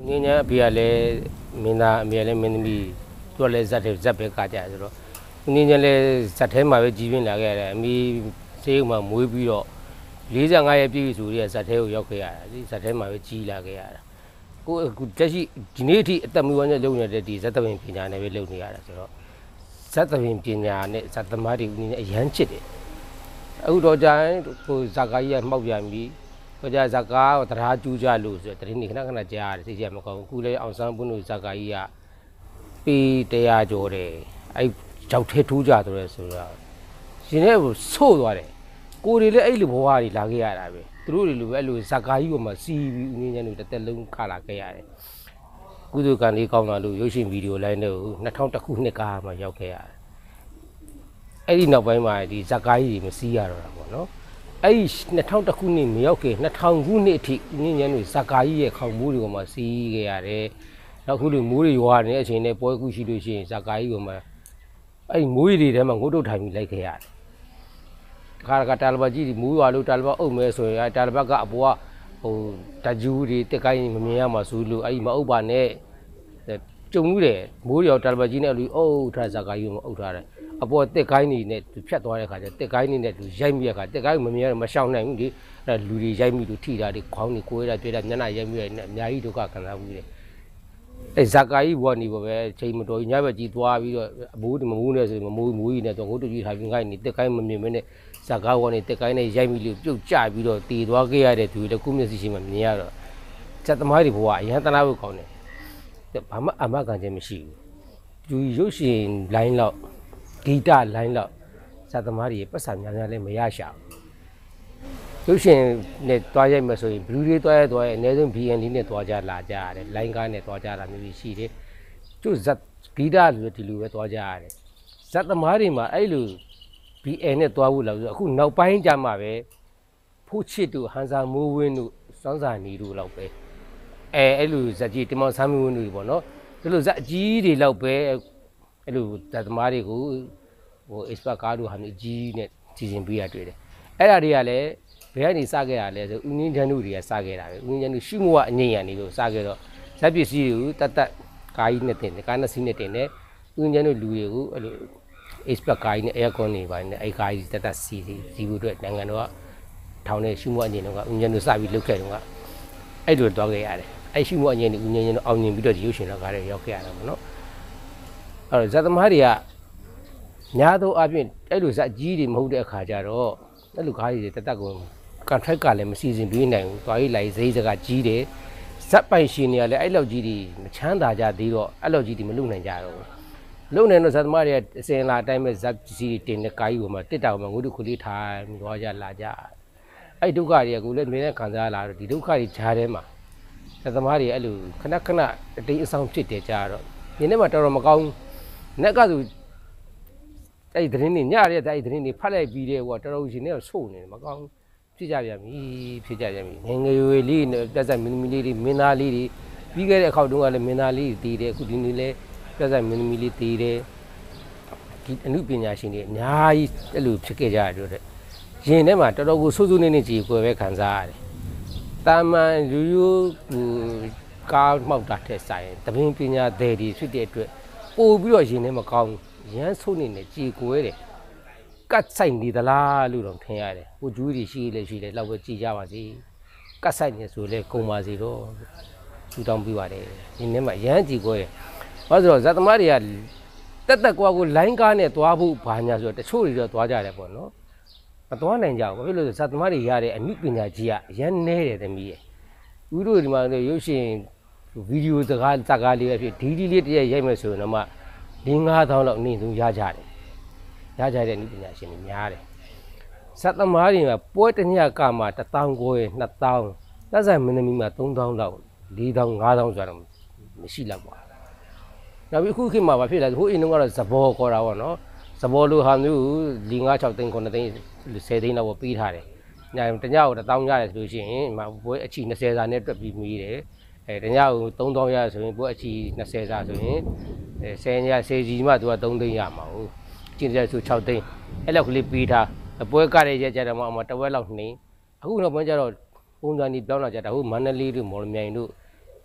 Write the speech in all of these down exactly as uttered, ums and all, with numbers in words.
你呢别嘞，明那别嘞明咪多嘞十天十百家家是咯。你呢嘞十天嘛会基本来个嘞，咪这嘛每比咯，理想我也比做的十天有要开啊，你十天嘛会基来个啊。我我这是今年天，但没完了六年的地，十多年平常那边六年啊，是咯。十多年平常呢，十多码的你很吃的。เอาตัวใจกูสักการะมั่วยังมีก็จะสักการะตราจูจ้าลูสตรีนี่ขณะขณะจ้าสิเจ้ามันก็กูเลยเอาสังบุญสักการะปีเตียจอเลยไอ้เจ้าเททูจ้าตัวเลยสุดแล้วทีนี้สู้ตัวเลยกูเลยไอ้ลูกบัวนี่ลากยาได้ตัวเลยลูกไอ้ลูกสักการะก็มาซีบีนี่ยันนู่นแต่ลุงขาลากยาเลยกูดูการนี้เขามาลูกยูชินวิดีโอไลน์เนี่ยนักท่องตะคุนี่กามาเยาแก่ไอ้ที่นอกไปมาดีสักการะมันซียาร์แล้วเนาะไอ้นักท่องตะคุนี่ไม่เอาแก่นักท่องคุนี่ที่นี่ยันนู่นสักการะเขามูริก็มาซีแก่เลยแล้วคุณดูมูริอยู่ว่าเนี่ยเช่นเนี่ยปอยกุชิดูเช่นสักการะก็มาไอ้มูริเนี่ยมันกูดูทำมีไรแก่ข้าราชการบจีมูวาลูตัลบะโอ้เมื่อส่วนไอ้ตัลบะก็บัวโอ้ตัจูรีเตกายมันมีมาสู้ลูไอ้มาอุบานเนี่ยจงรู้เลยมูริเอาตัลบะจีเนี่ยลูโอ้ท่าสักการะมาอุทาเลยအပေါ်တက်ကိုင်းနေနဲ့သူဖြတ်သွားတဲ့ခါကျတက်ကိုင်းနေနဲ့သူရိုက်မိရခါတက်ကိုင်းမမြင်မရှောင်နိုင်ဘူးဒီအဲလူတွေရိုက်မိလို့ထိတာတွေခေါင်းတွေကိုယ်ရတွေ့တာမျက်နှာရိုက်မိရနဲ့အများကြီးဒုက္ခခံစားဘူးလေအဲဇာကာကြီးဘောနေပေါ်ပဲချိန်မတော်ညဘက်ကြီးသွားပြီးတော့အမိုးမမိုးနဲ့ဆိုမမိုးမိုးကြီးနဲ့တော့ငုတ်တူကြီးထားပြီးငိုက်နေတက်ကိုင်းမမြင်မနဲ့ဇာကာဘောနေတက်ကိုင်းနဲ့ရိုက်မိလို့ပြုတ်ကျပြီးတော့တည်သွားခဲ့ရတဲ့သူတွေကုမျက်စိရှိမှမြင်ရတော့စက်သမားတွေဘဝအရန်တနာဖို့ကောင်းတယ်ဘာမှအမကန်ခြင်းမရှိဘူးသူရုပ်ရှင်လိုင်းလောက်ဂီတလိုင်းလောက်စသမားတွေပတ်စံများများလည်းမရရှာဘူးရုပ်ရှင်နဲ့တွားရိုက်မှဆိုရင်ဘလူးလေးတွားရတွားရအနည်းဆုံး ဘီ အန် လေးနဲ့တွားကြလာကြရတယ်လိုင်းကားနဲ့တွားကြတာမျိုးရှိတယ်သူဇက်ဂီတလိုဒီလိုပဲတွားကြရတယ်ဇက်သမားတွေမှာအဲ့လို ဘီ အန် နဲ့တွားဖို့လောက်ဆိုအခုနောက်ပိုင်းကျမှပဲဖိုးချစ်တို့ဟန်စာမိုးဝင်းတို့စောင်းစာနေတို့လောက်ပဲအဲအဲ့လိုဇက်ကြီးတင်မောင်ဆမ်းမဝင်းတို့ပေါ့နော်ဒီလိုဇက်အကြီးတွေလောက်ပဲအဲ့လိုဇက်သမားတွေကိုဟို expert ကားတို့ဟာမျိုးကြီးနဲ့စီစဉ်ပေးရတွေ့တယ်အဲ့ဒါတွေကလည်းဘယ်ကနေစခဲ့ရလဲဆိုဦးငင်းချမ်းတို့တွေကစခဲ့တာပဲဦးငင်းချမ်းတို့ရှုမဝအငိမ့်ရနေလို့စခဲ့တော့ဇက်ပစ္စည်းတွေကိုတတ်တတ်ကားကြီးနဲ့တင်တယ်ကားနှစ်စီးနဲ့တင်တယ်ဦးငင်းချမ်းတို့လူတွေကိုအဲ့လို expert ကားကြီးနဲ့ air con နေပါနဲ့အဲ့ကားကြီးတတ်တတ်စီစီစီဖို့အတွက်နိုင်ငံတော်ကထောင်တဲ့ရှုမဝအငိမ့်တော့ကဦးငင်းချမ်းတို့စပြီးလုပ်ခဲ့တော့ကအဲ့လိုတော့ခဲ့ရတယ်အဲ့ရှုမဝအငိမ့်နဲ့ဦးငင်းချမ်းတို့အောင်မြင်ပြီးတော့ဒီရုပ်ရှင်တော့ကားတွေရောက်ခဲ့ရတာပေါ့နော်အဲ့တော့ဇက်သမားတွေကညာတော့အပြင်အဲ့လိုဇက်ကြီးတွေမဟုတ်တဲ့အခါကျတော့အဲ့လိုကားတွေတတက်ကုန်ကန်ထရိုက်ကလည်းမစီစဉ်ပေးနိုင်ဘူးတွားရေးလိုက်ဈေးစကကြီးတယ်ဇက်ပိုင်ရှင်တွေကလည်းအဲ့လောက်ကြီးတွေမချမ်းသာကြသေးတော့အဲ့လောက်ကြီးတွေမလုပ်နိုင်ကြတော့ဘူးလုံနေတော့ဇက်သမားတွေအစင်လာအတိုင်းပဲဇက်ကြီးတွေတင်တဲ့ကားကြီးပေါ်မှာတစ်တောင်မှာငုတ်တုခုလေးထိုင်သွားကြလာကြအဲ့ဒုက္ခတွေကကိုလည်းမင်းနဲ့ခံစားလာတော့ဒီဒုက္ခတွေဂျားထဲမှာဇက်သမားတွေအဲ့လိုခဏခဏအတိတ်အဆောင်ဖြစ်တယ်ကြတော့ဒီနေ့မှတော်တော်မကောင်းနက်ကဆိုအဲ့ဒီသတင်းတွေညရက်အဲ့ဒီသတင်းတွေဖတ်လိုက်ပြီးတဲ့ဟိုတော်တော်ရှင်နဲ့ဆိုနေတယ်မကောင်းဖြစ်ကြပြန်ပြီဖြစ်ကြပြန်ပြီငငယ်ရွယ်လေးတက်ဆက်မင်းသမီးလေးတွေမင်းသားလေးတွေပြီးခဲ့တဲ့အခေါက်တုန်းကလည်းမင်းသားလေးတွေတည်တယ်အခုဒီနေ့လည်းတက်ဆက်မင်းသမီးလေးတည်တယ်ဒီအမှုပညာရှင်တွေအများကြီးအဲ့လိုဖြစ်ခဲ့ကြရတော့တဲ့ရင်ထဲမှာတော်တော်ကိုဆိုးဆိုးနေနေကြည်ကိုယ်ပဲခံစားရတယ်တာမန်ရိုးရိုးဟိုကားမှောက်တာထက်ဆိုင်တပင်းပညာသည်တွေဖြစ်တဲ့အတွက်ပို့ပြီးတော့ရင်ထဲမှာကောင်းရမ်းဆိုးနေနေကြည်ကိုယ်တယ်ကတ်ဆိုင်နေသလားလို့တော့ထင်ရတယ်ဟိုကျူးတွေရှိလေရှိလေလောက်ပဲကြည်ကြပါစေကတ်ဆိုင်နေဆိုလေကုန်ပါစေတော့ထူတောင်းပြပါတယ်ဒီနေ့မှရမ်းကြည်ကိုယ်တယ်ဘာလို့ဆိုတော့ဇက်သမားတွေကတက်တက်ကွာကိုလိုင်းကားနဲ့သွားဖို့ဘာညာဆိုတော့တချို့တွေတော့သွားကြတယ်ပေါ့နော်မသွားနိုင်ကြဘူးဘာဖြစ်လို့လဲဇက်သမားတွေရတဲ့အမှုပညာကြီးကရမ်းနေတယ်သမီးရဲ့ဦးတို့ဒီမှာရုပ်ရှင်ဗီဒီယိုစကားစကားလေးပဲဖြစ်ဒီဒီလေးတည်းရိုက်မယ်ဆိုရင်တော့မှလေးငါးသောင်းလောက်နေသူရကြတယ်ရကြတဲ့နည်းပညာရှင်တွေများတယ်ဇက်သမားတွေကပွဲတညကမှတစ်သောင်းကိုနှစ်သောင်းလက်ဆိုင်မင်းသမီးမှာသုံးသောင်းလောက်လေးသောင်းငါးသောင်းဆိုတော့မရှိတော့ပါနောက်ပြီးအခုခေတ်မှာဘာဖြစ်လဲဟိုအင်းတော့ကတော့ဇဘောခေါ်တာပေါ့နော်ဇဘောလိုဟာမျိုးလေးငါးခြောက်သိန်းခုနှစ်သိန်းဆယ်သိန်းလောက်ပေးထားတယ်ညတညကိုတစ်သောင်းရတယ်ဆိုလို့ရှိရင်ပွဲအချီနှစ်ဆယ်စာနဲ့တွက်ပြီးမိတယ်အဲတညကိုသုံးသောင်းရဆိုရင်ပွဲအချီနှစ်ဆယ်စာဆိုရင်အဲဆယ်ညဆယ်ကြီးမှသူကသုံးသိန်းရမှာဟုတ်ကျင်းတဲ့ဆိုခြောက်သိန်းအဲ့လောက်ကလေးပေးထားပွဲကတဲ့ရက်ကြတော့မှအမတဝက်လောက်နှင်းအခုတော့ဘယ်ကြတော့ပုံစံကြီးပြောင်းလာကြတာဟုတ်မန္တလေးတို့မော်လမြိုင်တို့ဒ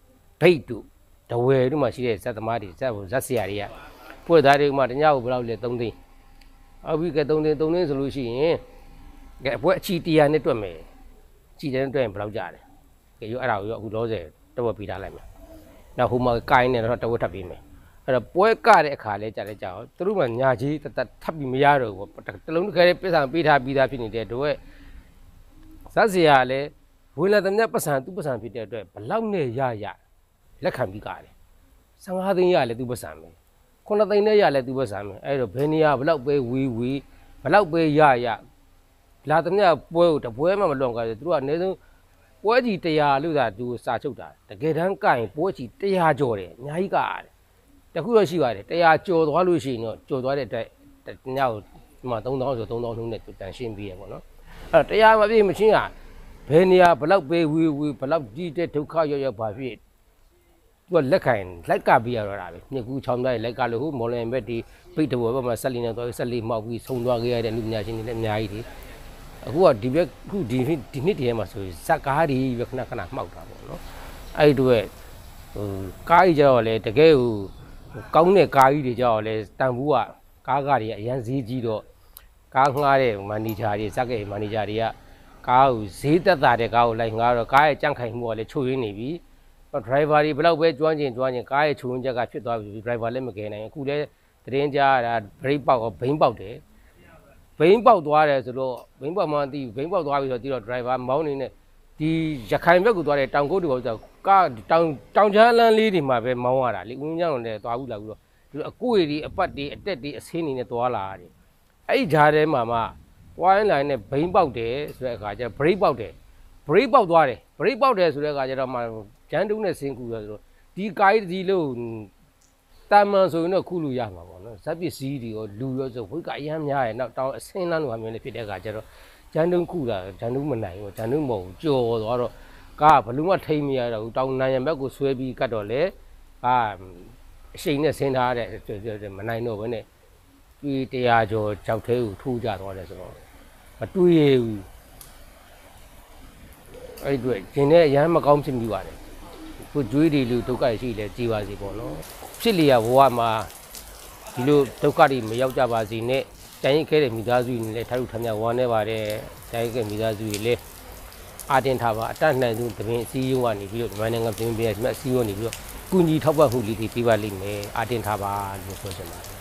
ိတ်တို့တဝဲတို့မှရှိတဲ့ဇက်သမားတွေဇက်ဇက်ဆရာတွေကပွဲသားတွေမှတညကိုဘယ်လောက်လဲသုံးသိန်းအော်ပြီးကဲသုံးသိန်းသုံးသိန်းဆိုလို့ရှိရင်ကဲအပွဲအချီတရားနဲ့တွက်မယ်ချီတယ်နဲ့တွက်ရင်ဘယ်လောက်ကြတယ်ကဲရောအဲ့ဒါကိုရောအခုလောဆယ်တဝက်ပေးထားလိုက်မယ်နောက်ဟိုမှာကိုင်းနေတော့တဝက်ထပ်ပေးမယ်အဲ့တော့ပွဲကတဲ့အခါလဲကြာလဲကြာအောင်သူတို့မှညာကြီးတတ်ထပ်ပြီးမရတော့ဘူးတလုံးတစ်ခဲပြဿနာပေးထားပြီးသားဖြစ်နေတဲ့တို့ဇက်ဆရာလည်းဝင်လာတဲ့ပတ်စံသူ့ပတ်စံဖြစ်တဲ့အတွက်ဘလောက်နဲ့ရရလက်ခံပြီးကားတယ်ဆယ်ငါးသိန်းရလဲသူ့ပတ်စံပဲခုနှစ်သိန်းနဲ့ရလဲသူ့ပတ်စံပဲအဲ့တော့ဘယ်နေရာဘလောက်ပဲဝီဝီဘလောက်ပဲရရလာတဲ့ပွဲကိုတပွဲမှမလွန်ကားတယ်သူတို့ကအနည်းဆုံးပွဲကြီးတရားလို့သာသူစာချုပ်တာတကယ်တမ်းကရင်ပွဲကြီးတရားကျော်တယ်အများကြီးကားတယ်တခုတော့ရှိပါတယ်တရားကျော်သွားလို့ရှိရင်တော့ကျော်သွားတဲ့အတွက်ညကိုဒီမှာသုံးသောင်းဆိုသုံးသောင်းနှုန်းနဲ့တန်ရှင်းပြီးရပေါ့နော်အဲ့တော့တရားမပြည့်မချင်းကဘယ်နေရာဘလောက်ပဲဝီဝီဘလောက်ကြီးတဲ့ဒုက္ခရောက်ရောက်ပါဖြစ်သူကလက်ခံလိုက်ကပြီးရတော့တာပဲညကူချောင်းသားလိုက်ကလို့ဟိုမော်လန်ဘက်ဒီပိတ်တဘောဘက်မှာဆက်လီနဲ့သွားဆက်လီမှောက်ပြီးဆုံးသွားခဲ့ရတဲ့လူပညာရှင်တွေလည်းအများကြီးဒီအခုကဒီဘက်ခုဒီဒီနှစ်တည်းမှာဆိုဇက်ကားတွေပဲခဏခဏမှောက်တာပေါ့နော်အဲ့ဒီတော့ဟိုကားကြီးကြောက်လဲတကယ်ဟိုကောင်းတဲ့ကားကြီးတွေကြောက်လဲတန်ဘူးကကားကားတွေအရန်ဈေးကြီးတော့ကားငှားတဲ့မန်နေဂျာတွေဇက်ကဲမန်နေဂျာတွေကကားကိုဈေးသက်သာတဲ့ကားကိုလိုက်ငှားတော့ကားရဲ့ကြန့်ခိုင်မှုကလည်းချိုးရင်းနေပြီဒရိုင်ဘာတွေဘယ်လောက်ပဲကျွမ်းကျင်ကျွမ်းကျင်ကားရဲ့ချိုးရင်းချက်ကဖြစ်သွားပြီဒရိုင်ဘာလည်းမကယ်နိုင်အခုလည်းသတင်းကြားတာဘရိတ်ပေါက်ဘိန်းပေါက်တယ်ဘိန်းပေါက်သွားတယ်ဆိုတော့ဘိန်းပေါက်မှမသိဘူးဘိန်းပေါက်သွားပြီဆိုတော့ဒီတော့ဒရိုင်ဘာမောင်းနေနဲ့ဒီရခိုင်ဘက်ကိုသွားတဲ့တောင်ကုတ်တွေဆိုကားတောင်တောင်ချမ်းလန်းလေးတွေမှာပဲမောင်းရတာလေဦးင်းချောင်းနဲ့သွားဘူးလာဘူးတော့ဒီအကွေတွေအပတ်တွေအတက်တွေအဆင်းတွေနဲ့သွားလာရတယ်အဲ့ဒီဂျားထဲမှာမှပွားရင်းလိုင်းနဲ့ဘိန်းပေါက်တယ်ဆိုတဲ့အခါကျဘရိတ်ပေါက်တယ်ဘရိတ်ပေါက်သွားတယ်ဘရိတ်ပေါက်တယ်ဆိုတဲ့အခါကျတော့မှဂျန်တူးနဲ့ဆင်းကူရဆိုတော့ဒီကားဒီလို့တာမန်ဆိုရင်တော့ခုလူရမှာပေါ့နော်ဇက်ပစ္စည်းတွေရောလူရောဆိုဝိတ်ကအရမ်းများတယ်နောက်တောင်အဆင်းလန်းလိုဟာမျိုးလေးဖြစ်တဲ့အခါကျတော့ဂျန်တူးခုတာဂျန်တူးမနိုင်ဘူးဂျန်တူးမဟုတ်ကြော်သွားတော့ကားဘလူးမထိမရတော့ဘူးတောင်နိုင်ရဘက်ကိုဆွဲပြီးကတ်တော့လေအာအရှိန်နဲ့ဆင်းထားတဲ့မနိုင်တော့ဘဲနဲ့တွေ့တရားကျော်ကြောက်သေးကိုထိုးကြသွားတယ်ဆိုတော့မတွေးရဘူးအဲ့ဒီကျင်တဲ့အရမ်းမကောင်းဖြစ်မိပါတယ်ခုကျွေးတွေလူဒုက္ခရှိလဲကြည်ပါစေပေါ့နော်ဖြစ်လျာဘဝမှာဒီလိုဒုက္ခတွေမရောက်ကြပါစေနဲ့တိုင်းရင်ခဲတဲ့မိသားစုတွေလည်းထားလို့ထမ်းမြဝမ်းနေပါတယ်တိုင်းကမိသားစုတွေလည်းအာတင်ထားပါအတတ်နိုင်သူတပင်အစည်းအဝေးကနေပြီးတော့ဒီမိုင်းနိုင်ငံပြင်ပြည့်အစည်းအဝေးနေပြီးတော့ကုညီထောက်ပံ့မှုလေးတွေပေးပါလိမ့်မယ်အာတင်ထားပါလို့ပြောချင်ပါတယ်